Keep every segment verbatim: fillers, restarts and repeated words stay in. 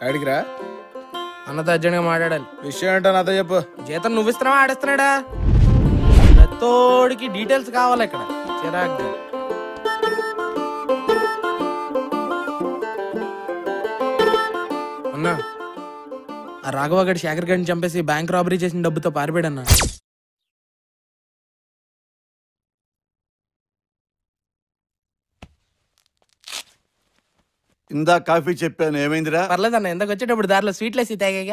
అడిగిరా అన్నతో అర్జెంట్గా మాట్లాడాలి. విషయం ఏంటో నాతో చెప్పు. జీతం నువ్వు ఇస్తున్నావా ఆడిస్తున్నాడా? తోడికి డీటెయిల్స్ కావాలి ఇక్కడ. చిరాగ్గా అన్నా, ఆ రాఘవ గడి శేఖర్ గడిని చంపేసి బ్యాంక్ రాబరీ చేసిన డబ్బుతో పారిపోయాడు అన్నా. ఇందా కాఫీ చెప్పాను, ఏమైందిరా? పర్లేదన్న, ఇందాక వచ్చేటప్పుడు దారిలో స్వీట్లు వేసి తాగాగా.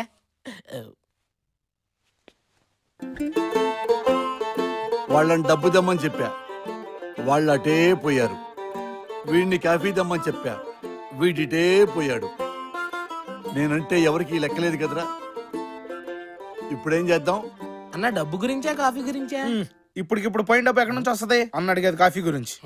వాళ్ళని డబ్బు దమ్మని చెప్పా, వాళ్ళు అటే పోయారు. వీడిని కాఫీ దమ్మని చెప్పా, వీడిటే పోయాడు. నేనంటే ఎవరికి లెక్కలేదు కదరా. ఇప్పుడేం చేద్దాం అన్న? డబ్బు గురించా కాఫీ గురించా? ఇప్పటికిప్పుడు పోయిన డబ్బు ఎక్కడి నుంచి వస్తుంది అన్న అడిగేది కాఫీ గురించి.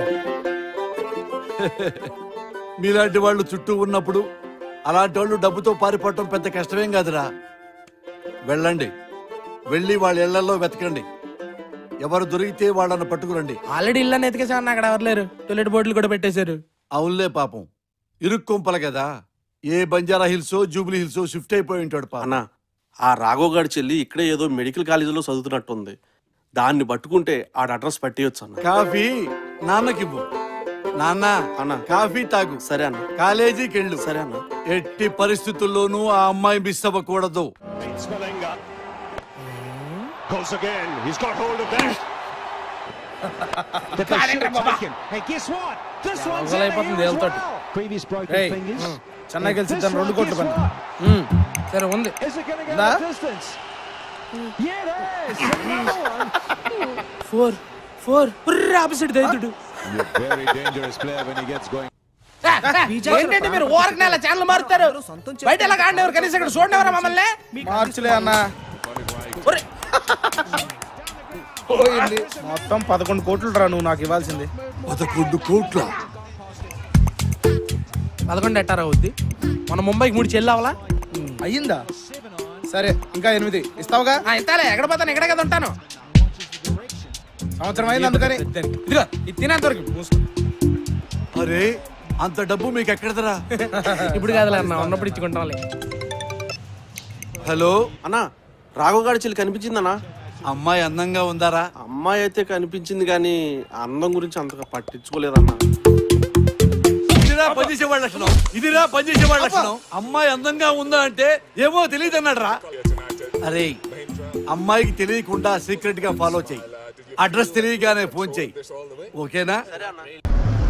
మీలాంటి వాళ్ళు చుట్టూ ఉన్నప్పుడు అలాంటి వాళ్ళు డబ్బుతో పారిపోవటం పెద్ద కష్టమేం కాదురా. వెళ్ళండి, వెళ్ళి వాళ్ళ ఇళ్లలో వెతకండి. ఎవరు దొరికితే వాళ్ళని పట్టుకురండి. ఆల్రెడీ ఇళ్ళని ఎతికేసామన్నా, అక్కడ ఎవరు లేరు. టొయిలెట్ బోర్డులు కూడా పెట్టేశారు. అవునులే పాపం, ఇరుక్కొంపల కదా. ఏ బంజారా హిల్సో జూబ్లీ హిల్సో షిఫ్ట్ అయిపోయి ఉంటాడు పాపం. అన్నా, ఆ రాఘవ్ గారి చెల్లి ఇక్కడే ఏదో మెడికల్ కాలేజీలో చదువుతున్నట్టుంది. దాన్ని పట్టుకుంటే ఆడ అడ్రస్ పట్టేయచ్చు అన్న. కాఫీ నాన్నకివ్వు. నాన్న అన్న కాఫీ తాగు. సరే అన్న. కాలేజీకి వెళ్ళు. సరే అన్న. ఎట్టి పరిస్థితుల్లోనూ ఆ అమ్మాయి మిస్ అవ్వకూడదు. చెన్నై గెలిచి రెండు కోట్లు పని. సరే ఉంది. ఫోర్ ఫోర్ ఆపోజిట్ దైతుడు. ఏంటంటే మీరు ఓవర్కి నెల ఛానల్ మారుతారు. బయట ఎలా కాండేవారు, కనీసం ఇక్కడ చూడండి మమ్మల్ని. మార్చులే అన్న. పోయింది మొత్తం పదకొండు కోట్లు రా నువ్వు నాకు ఇవ్వాల్సింది. పదకొండు కోట్ల పదకొండు ఎట్టారా అవుద్ది? మన ముంబైకి మూడు చెల్లి అయ్యిందా? సరే ఇంకా ఎనిమిది ఇస్తావుగా? ఇస్తాలే. ఎక్కడ పోతాను, ఎక్కడే కదా ఉంటాను. సంవత్సరం అయింది అందుకని. ఇదిగో ఇది తినేంత వరకు. అరే అంత డబ్బు మీకు ఎక్కడదరా? ఇప్పుడు కాదులే అన్న, ఉన్నప్పుడు ఇచ్చుకుంటాంలే. హలో అన్నా, రాఘవ్ గారి చెల్లి కనిపించిందన్నా? అమ్మాయి అందంగా ఉందారా? అమ్మాయి అయితే కనిపించింది కానీ అందం గురించి అంతగా పట్టించుకోలేదన్నా. ఇదిరా పనిచేసే వాళ్ళ లక్షణం, ఇదిరా పనిచేసే వాళ్ళ లక్షణం. అమ్మాయి అందంగా ఉందా అంటే ఏమో తెలియదు అన్నాడు రా. అరే అమ్మాయికి తెలియకుండా సీక్రెట్ గా ఫాలో చెయ్యి. అడ్రస్ తెలియగానే ఫోన్ చెయ్యి, ఓకేనా?